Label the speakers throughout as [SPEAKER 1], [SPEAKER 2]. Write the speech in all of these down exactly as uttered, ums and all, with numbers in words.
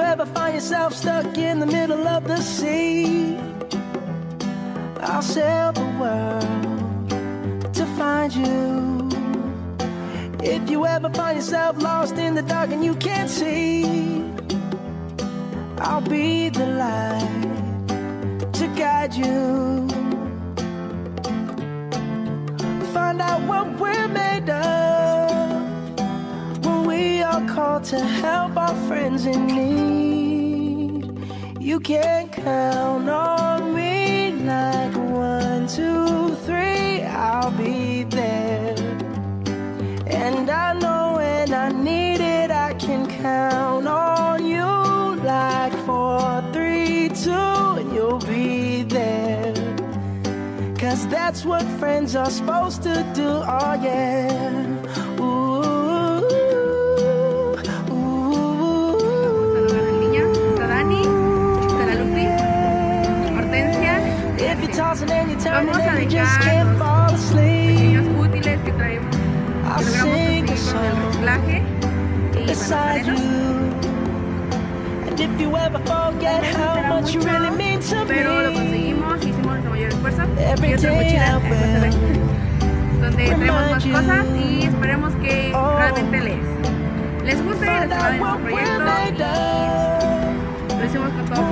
[SPEAKER 1] ever find yourself stuck in the middle of the sea, I'll sail the world to find you. If you ever find yourself lost in the dark and you can't see, I'll be the light to guide you. Find out what we're made of when we are called to help our friends in need. You can count on me like one, two, three, I'll be there. And I know when I need it, I can count on you like four, three, two, and you'll be there. Cause that's what friends are supposed to do, oh yeah. Ooh, ooh,
[SPEAKER 2] Saludos a las niñas, está Dani, está la Lupi, Hortensia. Vamos a dejar los pequeños útiles que traemos, que logramos conseguir con el reciclaje y bueno, pero lo conseguimos, hicimos nuestro mayor esfuerzo. Y otras mochilas donde traemos más cosas y esperemos que realmente les, les guste, les agrade nuestro proyecto y lo hicimos con todo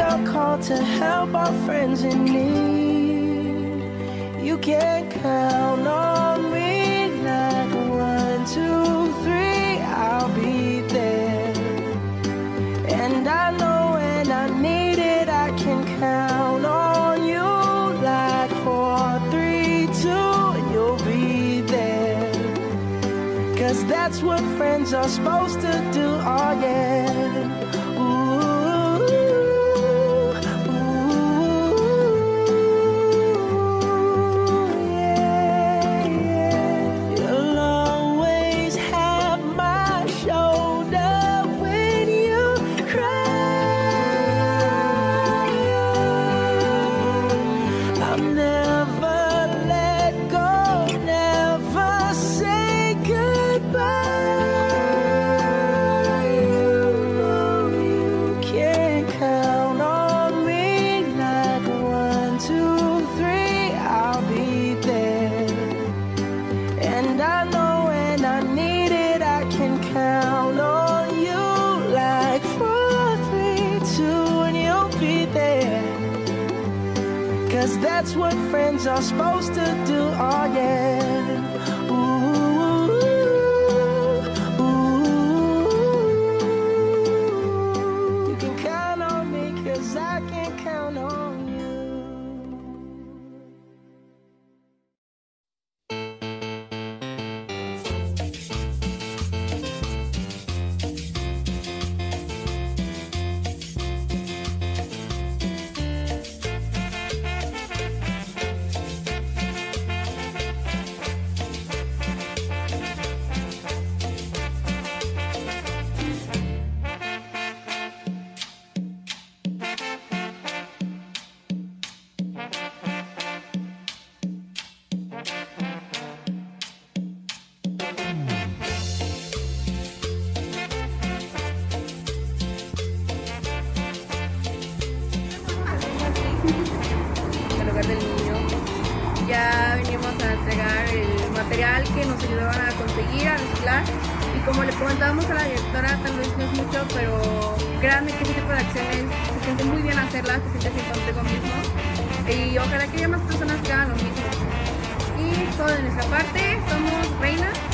[SPEAKER 1] And I know when I need it, I can count on you like four, three, two, and you'll be there. Cause that's what friends are supposed to do, oh yeah. Ooh, ooh, yeah, yeah. You'll always have my shoulder. Cause that's what friends are supposed to do, oh yeah. Ooh, ooh, you can count on me cause I can count on you.
[SPEAKER 2] El hogar del niño. Ya venimos a entregar el material que nos ayudaban a conseguir, a reciclar, y como le comentábamos a la directora, tal vez no es mucho, pero créanme que ese tipo de acciones se siente muy bien hacerlas, se siente así contigo mismo, y ojalá que haya más personas que hagan lo mismo. Y todo de nuestra parte, somos Reina.